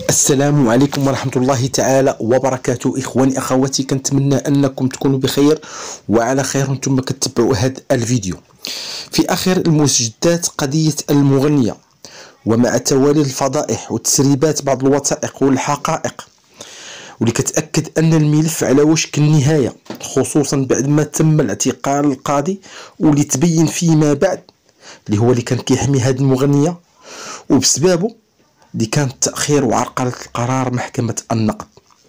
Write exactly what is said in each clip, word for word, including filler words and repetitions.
السلام عليكم ورحمة الله تعالى وبركاته. إخواني أخواتي، كنتمنى أنكم تكونوا بخير وعلى خير وانتم كتبعوا هذا الفيديو. في آخر المستجدات قضية المغنية، ومع توالي الفضائح وتسريبات بعض الوثائق والحقائق واللي كتأكد أن الملف على وشك النهاية، خصوصا بعد ما تم الاعتقال القاضي واللي تبين فيما بعد اللي هو اللي كان كيحمي هذه المغنية، وبسببه اللي كان تأخير وعرقلة القرار محكمة النقد.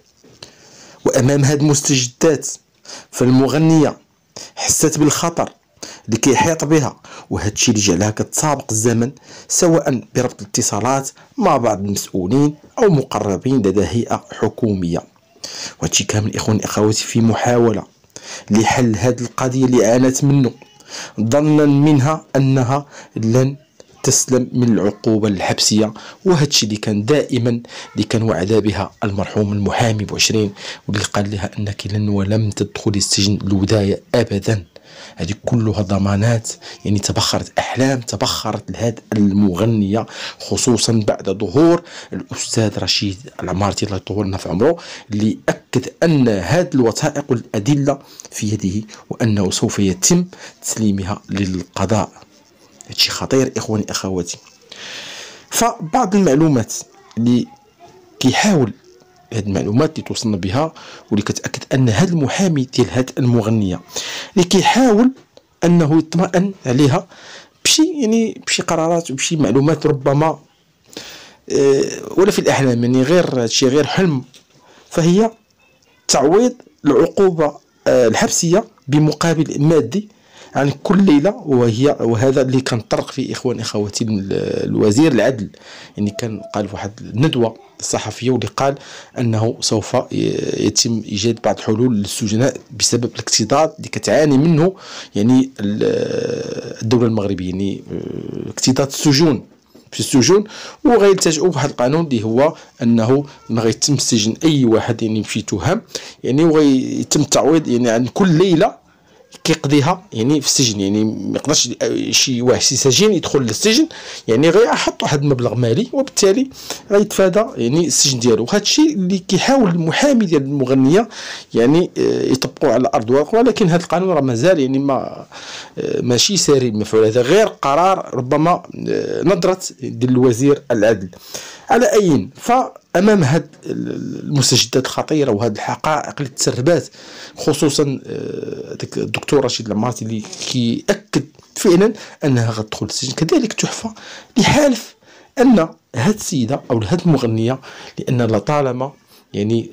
وأمام هذه المستجدات فالمغنية حست بالخطر اللي كيحيط بها، وهذا الشيء اللي جعلها كتسابق الزمن، سواء بربط الاتصالات مع بعض المسؤولين أو مقربين لدى هيئة حكومية. وهذا الشيء كامل إخواني أخواتي في محاولة لحل هذه القضية اللي عانت منه، ظنا منها أنها لن تسلم من العقوبة الحبسية. وهذا الشيء اللي كان دائما اللي كان وعد بها المرحوم المحامي بوعشرين، واللي قال لها أنك لن ولم تدخلي السجن الولاية أبدا. هذه كلها ضمانات يعني تبخرت أحلام، تبخرت لهذه المغنية، خصوصا بعد ظهور الأستاذ رشيد العمارتي الله يطول لنا في عمره، اللي أكد أن هذه الوثائق والأدلة في يده وأنه سوف يتم تسليمها للقضاء. هادشي خطير إخواني أخواتي. فبعض المعلومات اللي كيحاول هاد المعلومات اللي توصلنا بها واللي كتأكد أن هاد المحامي ديال هاد المغنية اللي كيحاول أنه يطمئن عليها بشي يعني بشي قرارات وبشي معلومات ربما أه ولا في الأحلام، يعني غير هادشي غير حلم، فهي تعويض العقوبة أه الحبسية بمقابل مادي عن كل ليلة. وهي وهذا اللي كان طرق فيه إخواني أخواتي الوزير العدل، يعني كان قال في واحد الندوة الصحفية واللي قال أنه سوف يتم إيجاد بعض الحلول للسجناء بسبب الاكتظاظ اللي كتعاني منه يعني الدولة المغربية، يعني اكتظاظ السجون في السجون، وغيلتجئوا بواحد القانون اللي هو انه ما غيتم سجن اي واحد يعني بشي تهم، يعني وغيتم التعويض يعني عن كل ليلة كيقضيها يعني في السجن. يعني ما يقدرش شي واحد شي سجين يدخل للسجن، يعني غيحط واحد المبلغ مالي وبالتالي غيتفادى يعني السجن ديالو. وهذا الشيء اللي كيحاول المحامي ديال المغنيه يعني يطبقوه على ارض الواقع، ولكن هذا القانون راه مازال يعني ما ماشي ساري المفعول، هذا غير قرار ربما نظره ديال الوزير العدل. على أي فأمام هذه المستجدات الخطيرة وهذه الحقائق اللي تسربات، خصوصا ديك الدكتور رشيد العمارتي اللي كيأكد فعلا أنها غتدخل السجن، كذلك تحفة لحالف أن هذه السيدة أو هذه المغنية لأن لطالما يعني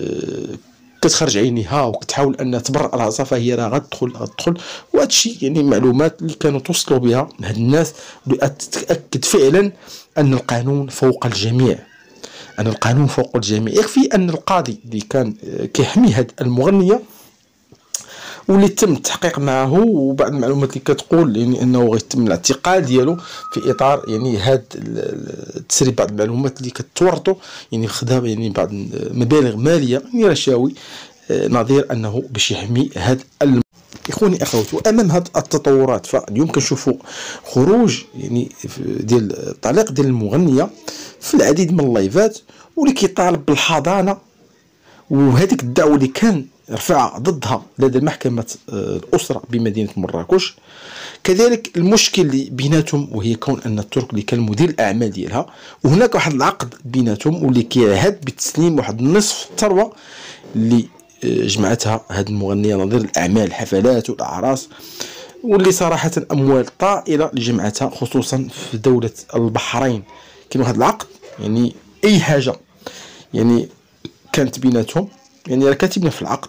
كتخرج عينيها وكتحاول أن تبرأ راسها فهي راه غتدخل غتدخل. وهذا الشيء يعني معلومات اللي كانوا توصلوا بها هاد الناس اللي تأكد فعلا أن القانون فوق الجميع، أن القانون فوق الجميع. يكفي أن القاضي اللي كان كيحمي هاد المغنية واللي تم التحقيق معه، وبعض المعلومات اللي كتقول يعني انه غيتم الاعتقال ديالو في اطار يعني هاد التسريب، بعض المعلومات اللي كتورطوا يعني خدام يعني بعض مبالغ ماليه يعني رشاوي نظير انه باش يحمي هاد الم... اخواني اخواتي. وامام هاد التطورات فاليوم كنشوفوا خروج يعني ديال الطليق ديال المغنيه في العديد من اللايفات واللي كيطالب بالحضانه، وهذيك الدعوه اللي كان رفع ضدها لدى محكمة الأسرة بمدينة مراكش. كذلك المشكل اللي بيناتهم وهي كون أن الترك اللي كان مدير الأعمال ديالها، وهناك واحد العقد بيناتهم واللي كيعهد بتسليم واحد نصف الثروة اللي جمعتها هذه المغنية نظير الأعمال الحفلات والأعراس، واللي صراحة أموال طائلة اللي جمعتها خصوصا في دولة البحرين. كاين واحد العقد يعني أي حاجة يعني كانت بيناتهم يعني راه كاتبين في العقد،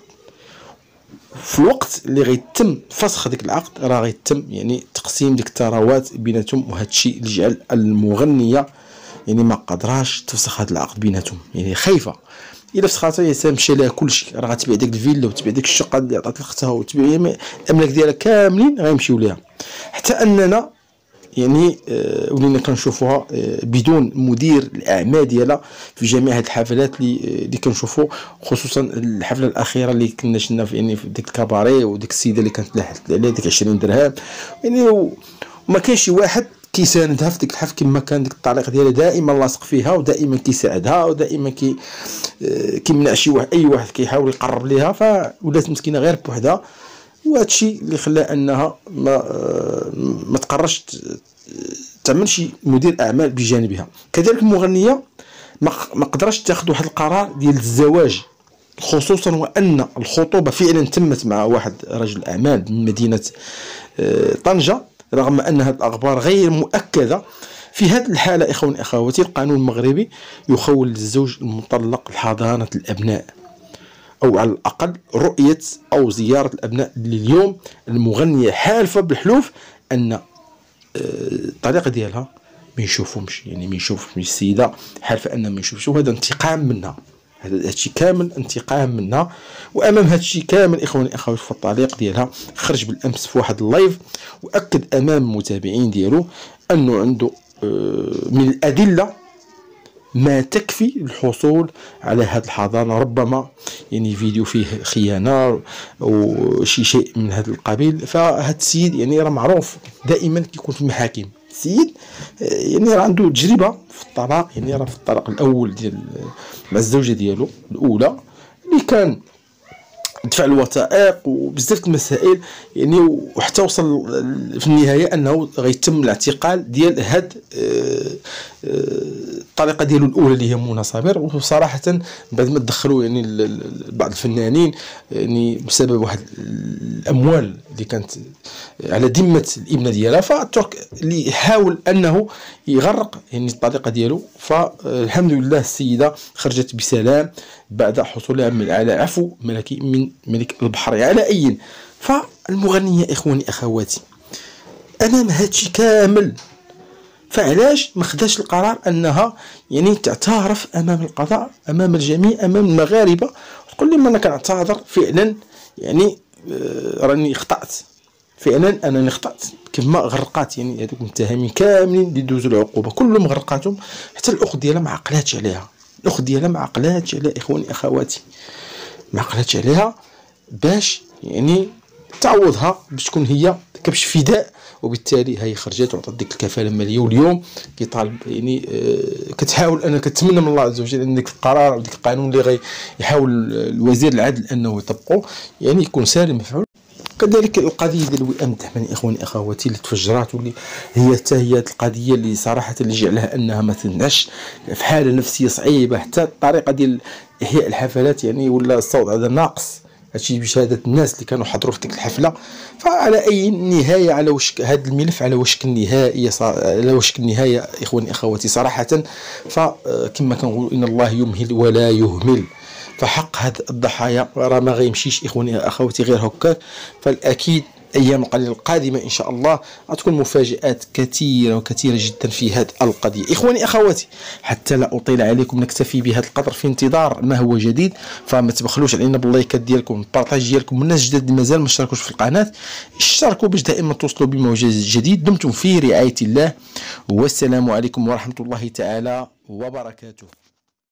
في الوقت اللي غيتم فسخ ديك العقد راه غيتم يعني تقسيم ديك الثروات بيناتهم. وهذا الشيء اللي جعل المغنيه يعني ما قدراش تفسخ هذا العقد بيناتهم، يعني خايفه الا فسخاتها يا مشى لها كلشي، راه غتبيع ديك الفيلا وتبيع ديك الشقه اللي عطات لاختها وتبيع الاملاك ديالها كاملين غيمشيو ليها. حتى اننا يعني آه ولينا كنشوفوها آه بدون مدير الاعمال ديالها في جميع هذه الحفلات اللي آه اللي كنشوفوا، خصوصا الحفله الاخيره اللي كنا شفنا في يعني في ديك الكاباري وديك السيده اللي كانت لاحت عليها ديك عشرين درهم يعني، وما كاينش شي واحد كيساندها في ديك الحفل كما كان ديك الطريق ديالها دائما لاصق فيها، ودائما كيساعدها، ودائما كي كيمنع شي واحد اي واحد كيحاول يقرب ليها، فولات مسكينه غير بوحدها. وهذا الشيء اللي خلى انها ما ما تقررش تعمل شي مدير اعمال بجانبها. كذلك المغنيه ما قدرش تاخذ واحد القرار ديال الزواج، خصوصا وان الخطوبه فعلا تمت مع واحد رجل اعمال من مدينه طنجه، رغم ان هذه الاخبار غير مؤكده. في هذه الحاله اخواني اخواتي القانون المغربي يخول للزوج المطلق حضانه الابناء، او على الاقل رؤيه او زياره الابناء. اليوم المغنيه حالفه بالحلوف ان الطريقه ديالها ما يشوفهمش، يعني ما يشوفش السيده حالفه ان ما يشوفش، وهذا انتقام منها، هذا الشيء كامل انتقام منها. وامام هذا الشيء كامل اخواني اخواتي في الطريق ديالها خرج بالامس في واحد اللايف واكد امام المتابعين ديالو انه عنده من الادله ما تكفي للحصول على هذه الحضانه، ربما يعني فيديو فيه خيانه او شي شيء من هذا القبيل. فهذا السيد يعني راه معروف دائما كيكون في المحاكم، السيد يعني راه عنده تجربه في الطلاق، يعني راه في الطلاق الاول ديال مع الزوجه ديالو الاولى اللي كان دفع الوثائق وبزاف المسائل يعني، وحتى وصل في النهايه انه غيتم الاعتقال ديال هاد الطريقه ديالو الاولى اللي هي منى صابر. وصراحه بعد ما دخلوا يعني بعض الفنانين يعني بسبب واحد الاموال اللي كانت على ذمه الابنه ديالها، فالترك اللي يحاول انه يغرق يعني الطريقه ديالو. فالحمد لله السيده خرجت بسلام بعد حصولها على عفو ملكي من ملك البحر. على اي فالمغنيه اخواني اخواتي امام هادشي كامل، فعلاش ما خداش القرار انها يعني تعترف امام القضاء امام الجميع امام المغاربه وتقول لهم انا كنعتذر فعلا، يعني آه راني اخطات فعلا، انني اخطات كما غرقات يعني هذوك المتهمين كاملين اللي دوزوا العقوبه كلهم غرقاتهم، حتى الاخت ديالها ما عقلاتش عليها، الاخت ديالها ما عقلاتش عليها اخواني اخواتي، ما عقلاتش عليها باش يعني تعوضها باش تكون هي كبش فداء. وبالتالي هي خرجت وعطات ديك الكفاله الماليه، واليوم كيطالب يعني آه كتحاول انا كتمنى من الله عز وجل ان ديك القرار او ديك القانون اللي غي يحاول الوزير العدل انه يطبقه يعني يكون سالم مفعول. كذلك القضيه ديال الوئام التحميني اخواني اخواتي اللي تفجرات، واللي هي حتى هي القضيه اللي صراحه اللي جعلها انها ما تنعش في حاله نفسيه صعيبه، حتى الطريقه ديال احياء الحفلات يعني ولا الصوت هذا ناقص، هادشي بشهاده الناس اللي كانوا حضروا في ديك الحفله. فعلى اي نهايه على وشك هذا الملف على وشك النهائيه على وشك النهايه اخواني اخواتي صراحه. فكما كنقولوا ان الله يمهل ولا يهمل، فحق هاد الضحايا راه ما غيمشيش اخواني اخواتي غير هكاك. فالاكيد ايام القليله القادمه ان شاء الله غتكون مفاجات كثيره وكثيره جدا في هذه القضيه اخواني اخواتي. حتى لا اطيل عليكم نكتفي بهذا القدر في انتظار ما هو جديد، فما تبخلوش علينا باللايكات ديالكم البارطاج ديالكم. الناس الجداد اللي مازال ما اشتركوش في القناه اشتركوا باش دائما توصلوا بما هو جديد. دمتم في رعايه الله والسلام عليكم ورحمه الله تعالى وبركاته.